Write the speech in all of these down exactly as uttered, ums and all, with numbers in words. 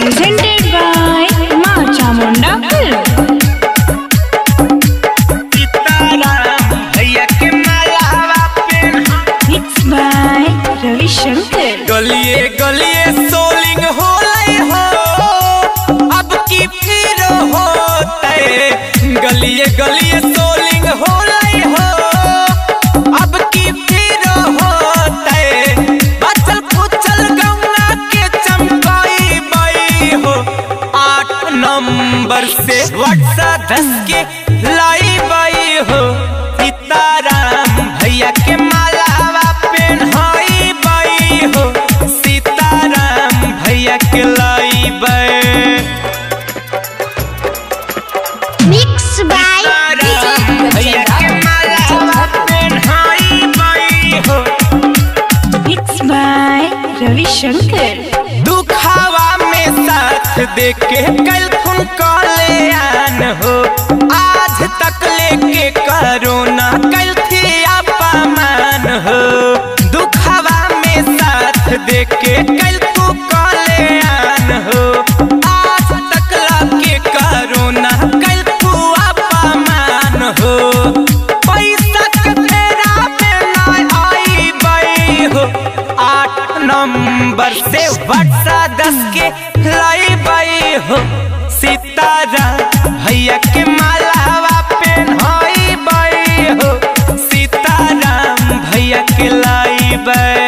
presented by Maa Chamunda film. Mixed by Ravishankar. गलिए गलिए soling हो लई हो, अब की फिर होते। गलिए गलिए सोलिंग हो लई हो, अब की फिर होते। बचल पुचल गंगा के चमकाई बई हो, आठ नंबर से वर्षा दस के लाई बई हो। सीताराम भैया के मालावा पेन्हाई बई हो, सीताराम भैया के लाई बई। मिक्स बाय भैया के मालावा पेन्हाई बई हो। Mixed by Ravishankar. दुखावा में साथ देके कल खून कल्याण हो, आज तक लेके करोना कल थी अपमान हो। दुखावा में साथ देके कल तू कल्याण हो, आज तक लाके करोना कल तू अपमान हो। पैसा के तेरा में ना आई बई हो, आठ नंबर से वर्षा दस के लाई बई हो। सीताराम भैया के मालावा पेन्हाई बई हो, सीताराम भैया के लाई बई।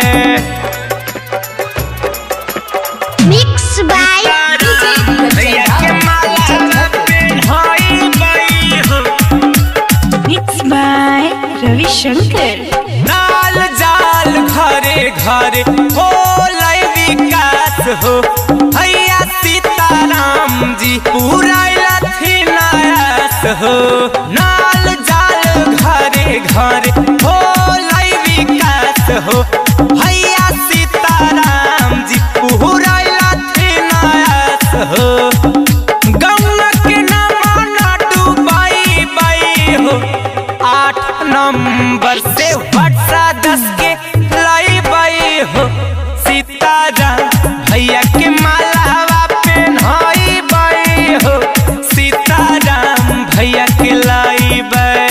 मिक्स बाय भैया के मालावा पेन्हाई बई हो। Mixed by Ravishankar. नाल जाल घरे घरे हो लय विकास हो, भैया सीताराम जी पूरा लथी नायास हो। नाल जाल घरे घरे हो लय विकास हो, भैया सीताराम जी पूरा लथी नायास हो। गंगा के नामा ना डूबाई बई हो, आठ नंबर से वर्षा दस के लाई बई हो। सीताराम भैया के मालावा पेन्हाई बई हो, सीताराम भैया के लाई बई।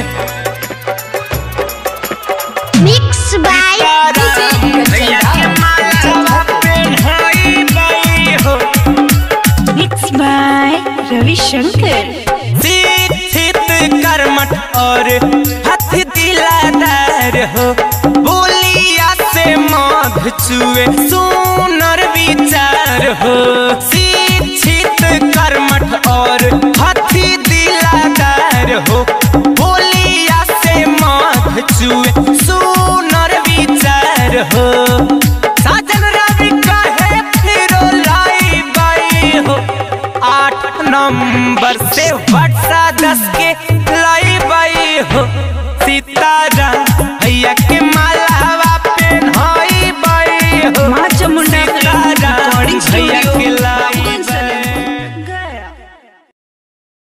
मिक्स बाय भैया के मालावा पेन्हाई बई हो। Mixed by Ravishankar. शिक्षित कर्मठ और हथ दिलादार हो, बोलिया से मध चुए सुनर विचार हो। शिक्षित कर्मठ और हथ दिलादार हो, बोलिया से मध चुए सुनर विचार हो। साजन रवि कहे फिर लाई बई हो, आठ नंबर